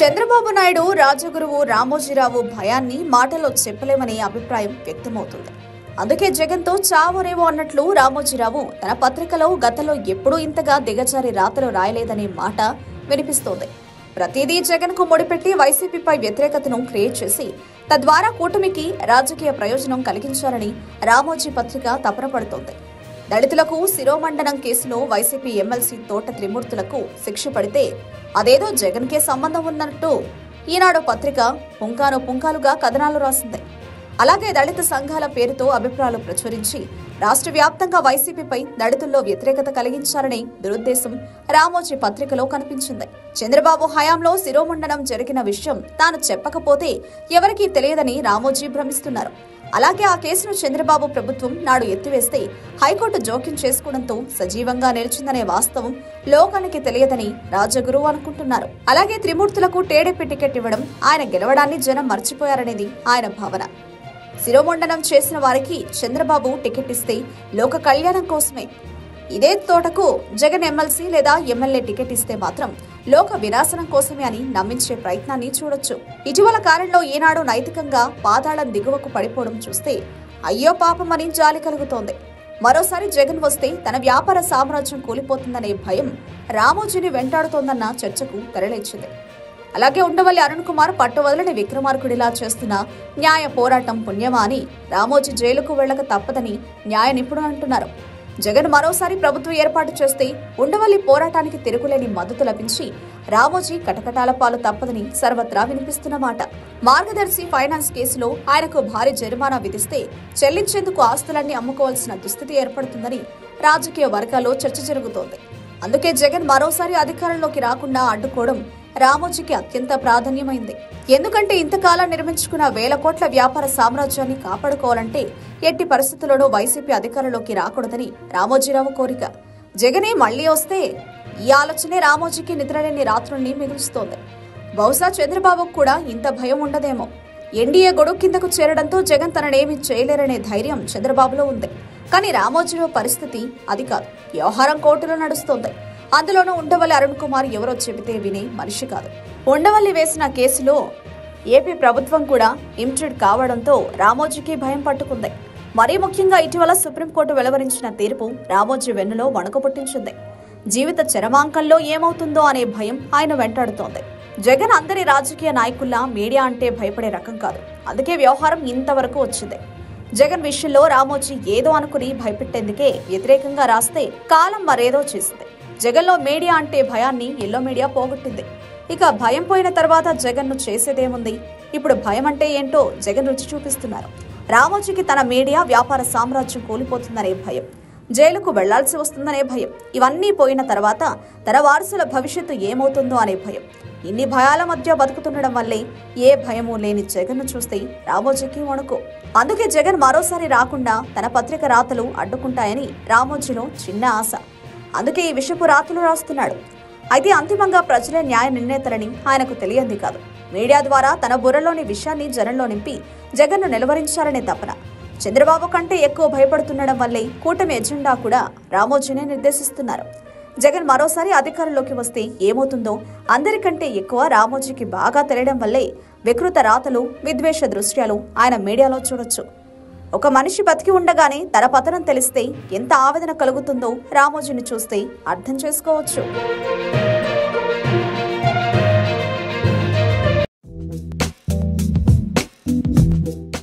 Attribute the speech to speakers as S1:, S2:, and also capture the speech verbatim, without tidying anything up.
S1: చంద్రబాబు నాయుడు రాజగురువు రామోజీరావు భయాన్ని మాటలో చెప్పలేమనే అభిప్రాయం వ్యక్తమవుతుంది. అందుకే జగన్తో చావరేవో అన్నట్లు రామోజీరావు తన పత్రికలో గతంలో ఎప్పుడూ ఇంతగా దిగజారి రాతలు రాయలేదనే మాట వినిపిస్తోంది. ప్రతిదీ జగన్కు ముడిపెట్టి వైసీపీపై వ్యతిరేకతను క్రియేట్ చేసి తద్వారా కూటమికి రాజకీయ ప్రయోజనం కలిగించాలని రామోజీ పత్రిక తపన పడుతోంది. దళితులకు శిరోమండనం కేసులో వైసీపీ ఎమ్మెల్సీ తోట త్రిమూర్తులకు శిక్ష పడితే అదేదో జగన్కే సంబంధం ఉన్నట్టు ఈనాడు పత్రిక పుంకాను పుంకాలుగా కథనాలు రాసింది. అలాగే దళిత సంఘాల పేరుతో అభిప్రాయాలు ప్రచురించి రాష్ట్ర వ్యాప్తంగా వైసీపీపై దళితుల్లో వ్యతిరేకత కలిగించాలనే దురుద్దేశం రామోజీ పత్రికలో కనిపించింది. చంద్రబాబు హయాంలో శిరోమండనం జరిగిన విషయం తాను చెప్పకపోతే ఎవరికీ తెలియదని రామోజీ భ్రమిస్తున్నారు. అలాగే ఆ కేసును చంద్రబాబు ప్రభుత్వం నాడు ఎత్తివేస్తే హైకోర్టు జోక్యం చేసుకోవడంతో సజీవంగా నిలిచిందనే వాస్తవం లోకానికి తెలియదని రాజగురు అనుకుంటున్నారు. అలాగే త్రిమూర్తులకు టీడీపీ టికెట్ ఇవ్వడం ఆయన గెలవడాన్ని జనం మర్చిపోయారనేది ఆయన భావన. శిరోమండనం చేసిన వారికి చంద్రబాబు టికెట్ ఇస్తే లోక కళ్యాణం కోసమే. ఇదే తోటకు జగన్ ఎమ్మెల్సీ లేదా ఎమ్మెల్యే టికెట్ ఇస్తే మాత్రం లోక వినాశనం కోసమే అని నమ్మించే ప్రయత్నాన్ని చూడొచ్చు. ఇటీవల కాలంలో ఈనాడు నైతికంగా పాతాళం దిగువకు పడిపోవడం చూస్తే అయ్యో పాపమని జాలి కలుగుతోంది. మరోసారి జగన్ వస్తే తన వ్యాపార సామ్రాజ్యం కూలిపోతుందనే భయం రామోజీని వెంటాడుతోందన్న చర్చకు తెరలేచింది. అలాగే ఉండవల్లి అరుణ్ కుమార్ పట్టువదలని విక్రమార్కుడిలా చేస్తున్న న్యాయ పోరాటం పుణ్యమా అని రామోజీ జైలుకు వెళ్లక తప్పదని న్యాయ నిపుణులు అంటున్నారు. జగన్ మరోసారి ప్రభుత్వం ఏర్పాటు చేస్తే ఉండవల్లి పోరాటానికి తిరుగులేని మద్దతు లభించి రామోజీ కటకటాల పాలు తప్పదని సర్వత్రా వినిపిస్తున్న మాట. మార్గదర్శి ఫైనాన్స్ కేసులో ఆయనకు భారీ జరిమానా విధిస్తే చెల్లించేందుకు ఆస్తులన్నీ అమ్ముకోవాల్సిన దుస్థితి ఏర్పడుతుందని రాజకీయ వర్గాల్లో చర్చ జరుగుతోంది. అందుకే జగన్ మరోసారి అధికారంలోకి రాకుండా అడ్డుకోవడం రామోజీకి అత్యంత ప్రాధాన్యమైంది. ఎందుకంటే ఇంతకాలం నిర్మించుకున్న వేల కోట్ల వ్యాపార సామ్రాజ్యాన్ని కాపాడుకోవాలంటే ఎట్టి పరిస్థితుల్లోనూ వైసీపీ అధికారంలోకి రాకూడదని రామోజీరావు కోరిక. జగనే మళ్లీ వస్తే ఈ ఆలోచనే రామోజీకి నిద్రలేని రాత్రుల్ని మిగులుస్తోంది. బహుశా చంద్రబాబుకు కూడా ఇంత భయం ఉండదేమో. ఎన్డీఏ గొడుగు కిందకు చేరడంతో జగన్ తననేమీ చేయలేరనే ధైర్యం చంద్రబాబులో ఉంది. కానీ రామోజీరావు పరిస్థితి అది కాదు. వ్యవహారం కోర్టులో నడుస్తోంది. అందులోనూ ఉండవల్లి అరుణ్ కుమార్ ఎవరో చెబితే వినే మనిషి కాదు. ఉండవల్లి వేసిన కేసులో ఏపీ ప్రభుత్వం కూడా ఇంప్లీడ్ కావడంతో రామోజీకి భయం పట్టుకుంది. మరీ ముఖ్యంగా ఇటీవల సుప్రీంకోర్టు వెలువరించిన తీర్పు రామోజీ వెన్నులో వణుకు పుట్టించింది. జీవిత చరమాంకంలో ఏమవుతుందో అనే భయం ఆయన వెంటాడుతోంది. జగన్ అందరి రాజకీయ నాయకుల్లా మీడియా అంటే భయపడే రకం కాదు. అందుకే వ్యవహారం ఇంతవరకు వచ్చింది. జగన్ విషయంలో రామోజీ ఏదో అనుకుని భయపెట్టేందుకే వ్యతిరేకంగా రాస్తే కాలం మరేదో చేసింది. జగన్లో మీడియా అంటే భయాన్ని ఎల్లో మీడియా పోగొట్టింది. ఇక భయం పోయిన తర్వాత జగన్ ను చేసేదేముంది? ఇప్పుడు భయం అంటే ఏంటో జగన్ రుచి చూపిస్తున్నారు. రామోజీకి తన మీడియా వ్యాపార సామ్రాజ్యం కూలిపోతుందనే భయం, జైలుకు వెళ్లాల్సి వస్తుందనే భయం, ఇవన్నీ పోయిన తర్వాత తన వారసుల భవిష్యత్తు ఏమవుతుందో అనే భయం. ఇన్ని భయాల మధ్య బతుకుతుండడం వల్లే ఏ భయమూ లేని జగన్ ను చూస్తే రామోజీకి వణుకు. అందుకే జగన్ మరోసారి రాకుండా తన పత్రిక రాతలు అడ్డుకుంటాయని రామోజీలో చిన్న ఆశ. అందుకే ఈ విషయపు రాతలు రాస్తున్నాడు. అయితే అంతిమంగా ప్రజలే న్యాయ నిర్ణేతలని ఆయనకు తెలియంది కాదు. మీడియా ద్వారా తన బుర్రలోని విషయాన్ని జనంలో నింపి జగన్ను నిలవరించాలనే తపన. చంద్రబాబు కంటే ఎక్కువ భయపడుతుండడం వల్లే కూటమి ఎజెండా కూడా రామోజీనే నిర్దేశిస్తున్నారు. జగన్ మరోసారి అధికారంలోకి వస్తే ఏమవుతుందో అందరికంటే ఎక్కువ రామోజీకి బాగా తెలియడం వల్లే వికృత రాతలు, విద్వేష దృశ్యాలు ఆయన మీడియాలో చూడొచ్చు. ఒక మనిషి బతికి ఉండగానే తన పతనం తెలిస్తే ఎంత ఆవేదన కలుగుతుందో రామోజీని చూస్తే అర్థం చేసుకోవచ్చు.